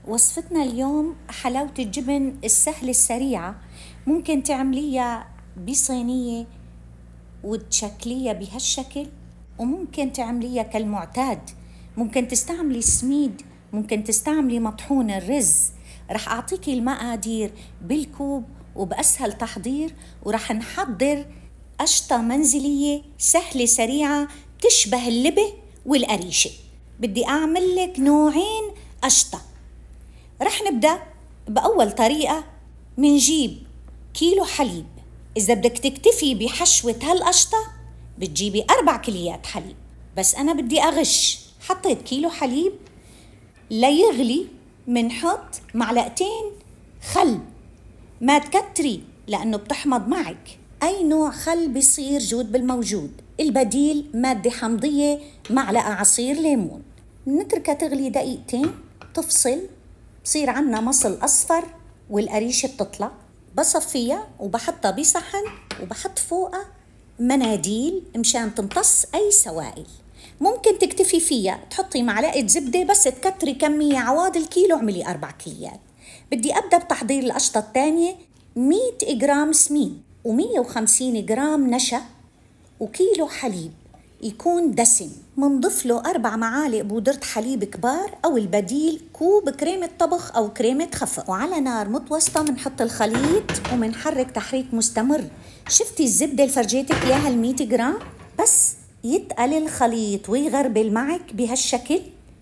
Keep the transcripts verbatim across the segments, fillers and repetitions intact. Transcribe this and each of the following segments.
وصفتنا اليوم حلاوة الجبن السهلة السريعة. ممكن تعمليها بصينية وتشكليها بهالشكل، وممكن تعمليها كالمعتاد. ممكن تستعملي سميد، ممكن تستعملي مطحون الرز. رح أعطيكي المقادير بالكوب وبأسهل تحضير، ورح نحضر قشطة منزلية سهلة سريعة تشبه اللبة والقريشة. بدي أعمل لك نوعين قشطة. رح نبدأ بأول طريقة. منجيب كيلو حليب. إذا بدك تكتفي بحشوة هالقشطة بتجيبي أربع كليات حليب، بس أنا بدي أغش. حطيت كيلو حليب ليغلي، منحط معلقتين خل. ما تكتري لأنه بتحمض معك. أي نوع خل بيصير جود بالموجود. البديل مادة حمضية، معلقة عصير ليمون. نتركها تغلي دقيقتين تفصل، بصير عنا مصل أصفر والقريشة بتطلع. بصفيها وبحطها بصحن وبحط فوقها مناديل مشان تمتص أي سوائل. ممكن تكتفي فيها تحطي معلقة زبدة، بس تكتري كمية عواد الكيلو اعملي أربع كليات. بدي أبدأ بتحضير القشطة الثانية. مية جرام سميد ومية وخمسين جرام نشا وكيلو حليب يكون دسم. منضيف له أربع معالق بودرة حليب كبار، أو البديل كوب كريمة طبخ أو كريمة خفق. وعلى نار متوسطة منحط الخليط ومنحرك تحريك مستمر. شفتي الزبدة اللي فرجيتك إياها المية جرام؟ بس يتقل الخليط ويغربل معك بهالشكل.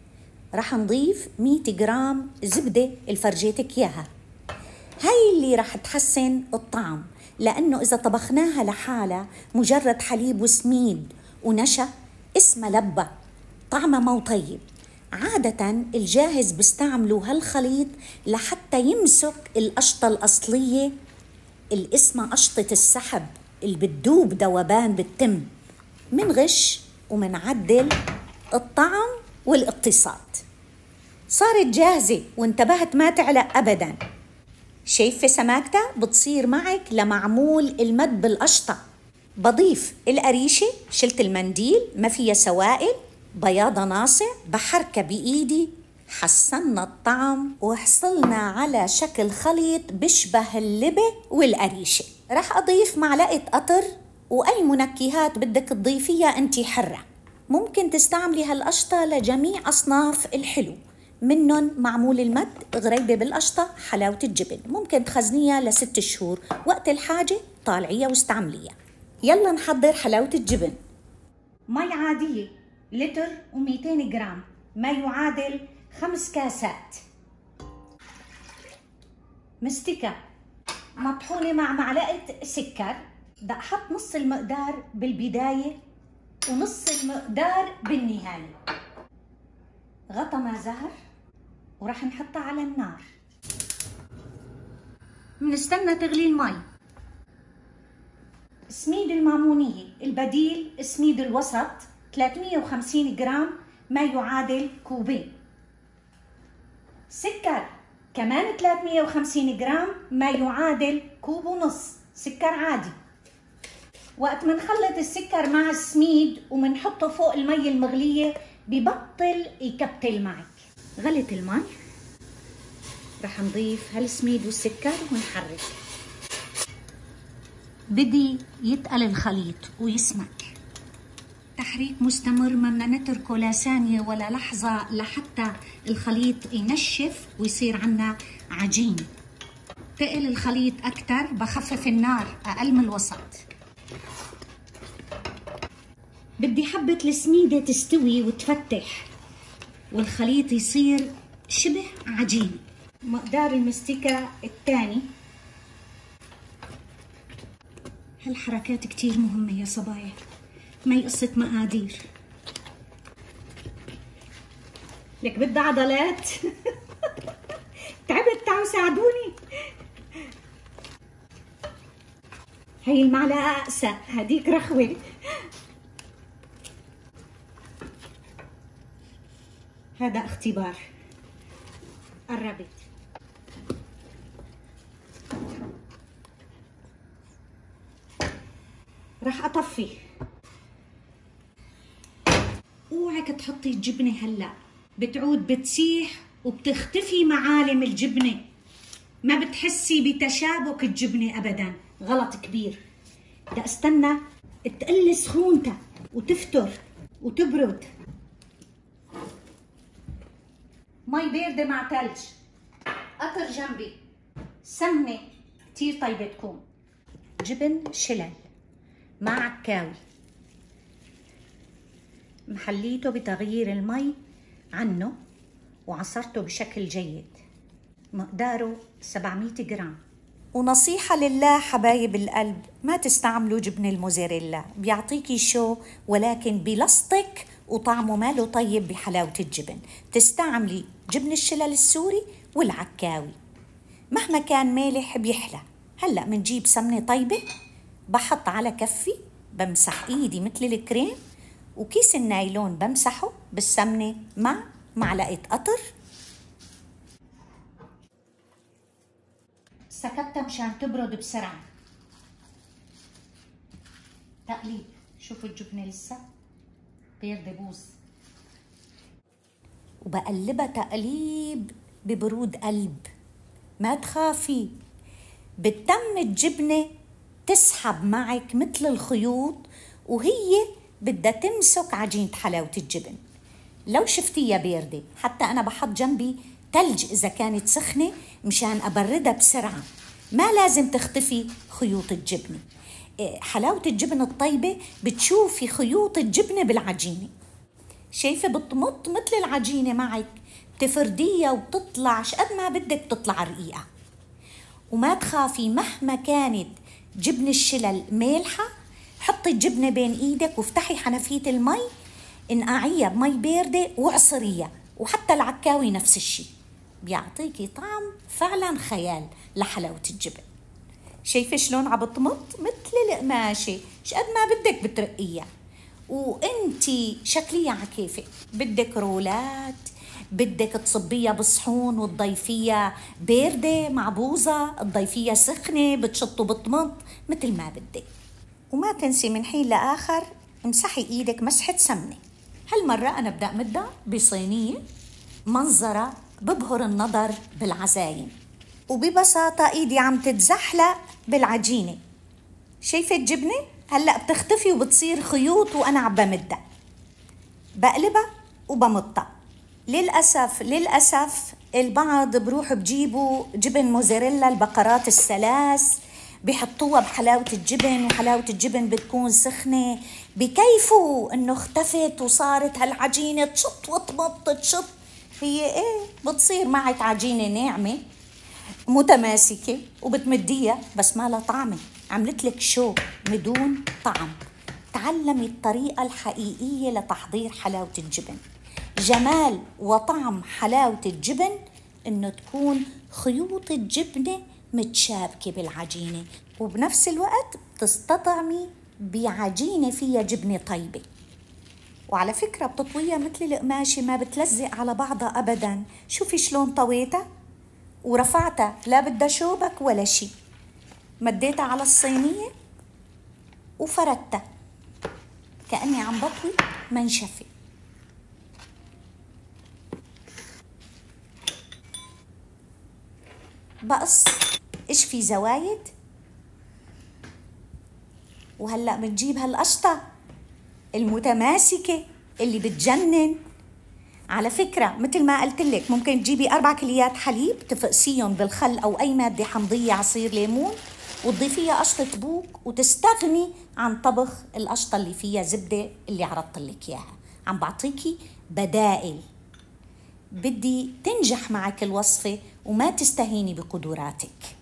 رح نضيف مية جرام زبدة اللي فرجيتك إياها. هاي اللي رح تحسن الطعم، لأنه إذا طبخناها لحالها مجرد حليب وسميد ونشا اسمها لبة، طعمها مو طيب. عادة الجاهز بيستعملوا هالخليط لحتى يمسك القشطة الأصلية اللي اسمها قشطة السحب، اللي بتدوب ذوبان بالتم. منغش ومنعدل الطعم والاقتصاد. صارت جاهزة وانتبهت ما تعلق أبداً. شايفة سماكتها بتصير معك لمعمول المد بالقشطة. بضيف القريشة، شلت المنديل ما فيها سوائل، بياضة ناصع، بحركة بإيدي. حسنا الطعم وحصلنا على شكل خليط بشبه اللبة والقريشة. رح أضيف معلقة قطر وأي منكهات بدك تضيفيها أنتي حرة. ممكن تستعملي هالقشطة لجميع أصناف الحلو، منن معمول المد، غريبة بالقشطة، حلاوة الجبن. ممكن تخزنيها لست شهور، وقت الحاجة طالعيها واستعمليها. يلا نحضر حلاوة الجبن. مي عادية لتر ومئتين جرام، ما يعادل خمس كاسات. مستكة مطحونة مع معلقة سكر. بدي أحط نص المقدار بالبداية ونص المقدار بالنهاية. غطا مع زهر وراح نحطها على النار. منستنى تغلي المي. سميد المامونية، البديل سميد الوسط ثلاثمئة وخمسين جرام، ما يعادل كوبين. سكر كمان ثلاثمئة وخمسين جرام، ما يعادل كوب ونص سكر عادي. وقت منخلط السكر مع السميد ومنحطه فوق المي المغلية ببطل يكبتل معك. غلت المي، رح نضيف هالسميد والسكر ونحرك. بدي يتقل الخليط ويسمك. تحريك مستمر، ما بدنا نتركه لا ثانية ولا لحظة لحتى الخليط ينشف ويصير عنا عجين. تقل الخليط أكتر بخفف النار أقل من الوسط. بدي حبة السميدة تستوي وتفتح والخليط يصير شبه عجين. مقدار المستكة الثاني. هالحركات كتير مهمة يا صبايا، ما هي قصة مقادير. لك بدها عضلات. تعبت، تعالوا ساعدوني. هي المعلقة أقسى، هديك رخوة. هذا اختبار. قربت. رح أطفي. اوعك تحطي الجبنة هلا، بتعود بتسيح وبتختفي معالم الجبنة، ما بتحسي بتشابك الجبنة أبدا. غلط كبير. بدي استنى تقل سخونتها وتفتر وتبرد. مي باردة مع ثلج، قطر جنبي، سمنة كتير طيبة تكون، جبن شلل مع عكاوي، محليته بتغيير المي عنه وعصرته بشكل جيد، مقداره سبعمية جرام. ونصيحة لله حبايب القلب، ما تستعملوا جبن الموزاريلا، بيعطيكي شو ولكن بلصتك وطعمه ماله طيب بحلاوة الجبن. تستعملي جبن الشلل السوري والعكاوي، مهما كان مالح بيحلى. هلأ منجيب سمنة طيبة، بحط على كفي، بمسح ايدي مثل الكريم، وكيس النايلون بمسحه بالسمنة مع معلقة قطر. سكبتها مشان تبرد بسرعة. تقليب، شوفوا الجبنة لسه باردة بوز، وبقلبها تقليب ببرود قلب. ما تخافي، بتتم الجبنة تسحب معك مثل الخيوط، وهي بدها تمسك عجينة حلاوة الجبن. لو شفتيها باردة، حتى أنا بحط جنبي تلج إذا كانت سخنة مشان أبردها بسرعة. ما لازم تختفي خيوط الجبنة. حلاوة الجبن الطيبة بتشوفي خيوط الجبنة بالعجينة، شايفة بتمط مثل العجينة معك، بتفرديها وبتطلع شقد ما بدك بتطلع رقيقة. وما تخافي، مهما كانت جبن الشلل مالحة، حطي الجبنة بين ايدك وافتحي حنفية المي، انقعيها بمي باردة واعصريها. وحتى العكاوي نفس الشي، بيعطيكي طعم فعلا خيال لحلاوة الجبن. شايفة شلون عم بتمط مثل القماشة، شقد ما بدك بترقيها. وانتي شكليها على كيفك، بدك رولات، بدك تصبيها بصحون وتضيفيها باردة معبوزة، تضيفيها سخنة بتشط وبتمط مثل ما بدك. وما تنسي من حين لآخر امسحي ايدك مسحة سمنة. هالمرة أنا بدي أمدها بصينية منظرة ببهر النظر بالعزايم، وببساطة ايدي عم تتزحلق بالعجينة. شايفة الجبنة؟ هلأ بتختفي وبتصير خيوط وأنا عم بمدها. بقلبها وبمطها. للأسف للأسف البعض بروح بجيبوا جبن موزاريلا البقرات الثلاث، بحطوها بحلاوة الجبن، وحلاوة الجبن بتكون سخنة، بكيفوا انه اختفت وصارت هالعجينة تشط وتمط تشط. هي ايه، بتصير معك عجينة ناعمة متماسكة وبتمديها بس ما لها طعمة، عملت لك شو بدون طعم. تعلمي الطريقة الحقيقية لتحضير حلاوة الجبن. جمال وطعم حلاوة الجبن انه تكون خيوط الجبنة متشابكة بالعجينة، وبنفس الوقت تستطعمي بعجينة فيها جبنة طيبة. وعلى فكرة بتطويها مثل القماشة، ما بتلزق على بعضها أبدا. شوفي شلون طويتها ورفعتها، لا بدها شوبك ولا شي. مديتها على الصينية وفردتها كأني عم بطوي منشفة. بقص إيش في زوايد، وهلأ بنجيب هالقشطة المتماسكة اللي بتجنن. على فكرة مثل ما قلت لك، ممكن تجيبي أربع كليات حليب تفقسيهم بالخل أو أي مادة حمضية، عصير ليمون، وتضيفيها قشطة بوق، وتستغني عن طبخ القشطة اللي فيها زبدة اللي عرضت لك إياها. عم بعطيكي بدائل. بدي تنجح معك الوصفة وما تستهيني بقدراتك.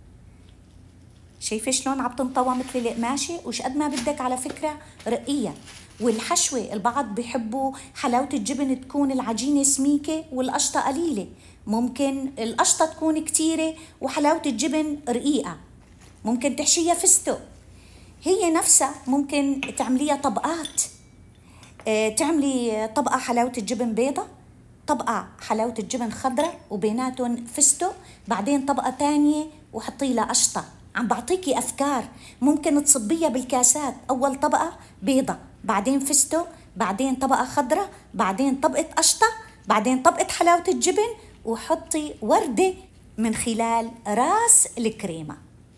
شايفة شلون عم تنطوى مثل القماشة؟ وش قد ما بدك على فكرة رقية. والحشوة، البعض بيحبوا حلاوة الجبن تكون العجينة سميكة والقشطة قليلة، ممكن القشطة تكون كتيرة وحلاوة الجبن رقيقة، ممكن تحشيها فستق. هي نفسها ممكن تعمليها طبقات، اه تعملي طبقة حلاوة الجبن بيضة، طبقة حلاوة الجبن خضراء وبيناتهم فستق، بعدين طبقة تانية وحطي لها قشطة. عم بعطيكي أفكار. ممكن تصبيها بالكاسات، أول طبقة بيضة، بعدين فستق، بعدين طبقة خضراء، بعدين طبقة قشطة، بعدين طبقة حلاوة الجبن، وحطي وردة من خلال راس الكريمة.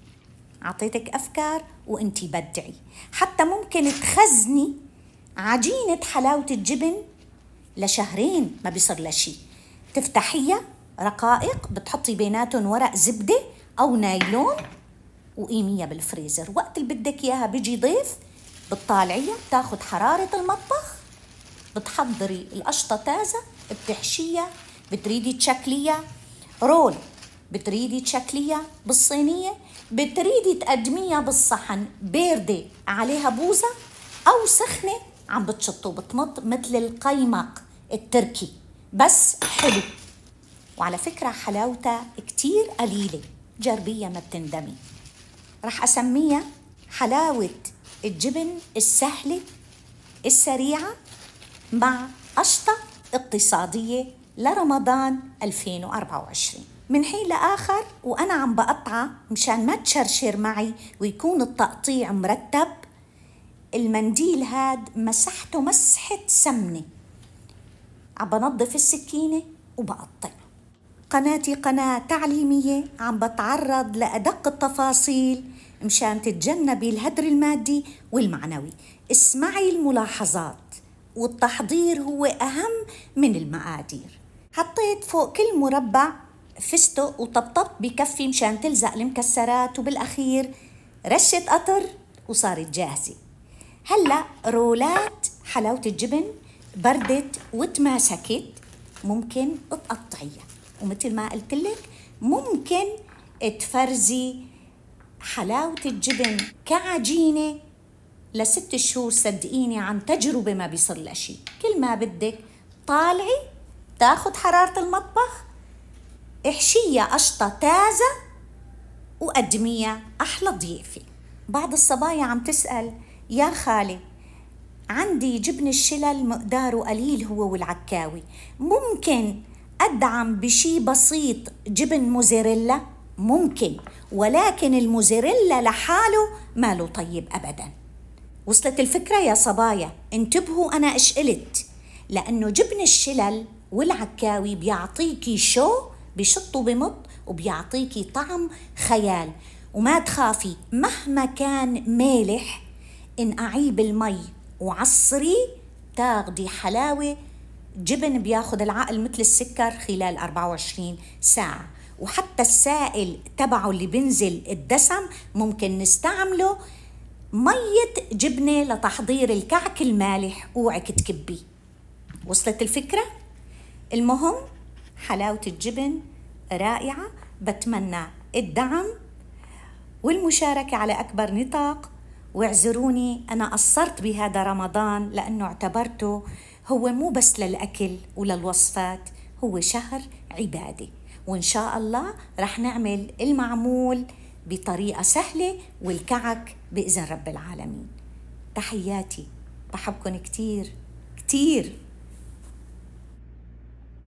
أعطيتك أفكار وأنتي بدعي. حتى ممكن تخزني عجينة حلاوة الجبن لشهرين ما بيصير لشي. تفتحيها رقائق، بتحطي بيناتهم ورق زبدة أو نايلون وقيميها بالفريزر. وقت اللي بدك إياها بيجي ضيف بتطالعيها، بتاخد حرارة المطبخ، بتحضري القشطة تازة، بتحشيها، بتريدي تشكليها رول، بتريدي تشكليها بالصينية، بتريدي تقدميها بالصحن باردة عليها بوزة أو سخنة عم بتشط وبتمط مثل القيمق التركي، بس حلو. وعلى فكرة حلاوتها كتير قليلة، جربيها ما بتندمي. رح أسميها حلاوة الجبن السهلة السريعة مع قشطة اقتصادية لرمضان ألفين وأربعة وعشرين. من حين لآخر وأنا عم بقطعها مشان ما تشرشر معي ويكون التقطيع مرتب، المنديل هاد مسحته مسحة سمنة، عم بنظف السكينة وبقطع. قناتي قناة تعليمية، عم بتعرض لأدق التفاصيل مشان تتجنبي الهدر المادي والمعنوي. اسمعي الملاحظات، والتحضير هو أهم من المقادير. حطيت فوق كل مربع فستق وطبطبت بكفي مشان تلزق المكسرات، وبالأخير رشة قطر وصارت جاهزة. هلأ رولات حلاوة الجبن بردت وتماسكت، ممكن تقطعيها، ومثل ما قلت لك ممكن تفرزي حلاوة الجبن كعجينة لست شهور. صدقيني عن تجربة ما بيصير لها شيء. كل ما بدك طالعي تاخد حرارة المطبخ، احشيها قشطة تازة وقدميها أحلى ضيافة. بعض الصبايا عم تسأل يا خالي عندي جبن الشلل مقداره قليل هو والعكاوي، ممكن أدعم بشي بسيط جبن موزاريلا؟ ممكن، ولكن الموزاريلا لحاله ما له طيب أبدا. وصلت الفكرة يا صبايا؟ انتبهوا أنا إيش قلت، لأنه جبن الشلل والعكاوي بيعطيكي شو بشط بمط وبيعطيكي طعم خيال. وما تخافي مهما كان مالح، انقعيه بالمي وعصري تاخدي حلاوة جبن بياخد العقل مثل السكر خلال أربعة وعشرين ساعة. وحتى السائل تبعه اللي بنزل الدسم ممكن نستعمله مية جبنة لتحضير الكعك المالح، اوعك تكبيه. وصلت الفكرة؟ المهم حلاوة الجبن رائعة، بتمنى الدعم والمشاركة على أكبر نطاق، واعذروني أنا قصرت بهذا رمضان لأنه اعتبرته هو مو بس للأكل وللوصفات، هو شهر عبادة، وإن شاء الله رح نعمل المعمول بطريقة سهلة والكعك بإذن رب العالمين. تحياتي، بحبكن كتير كتير.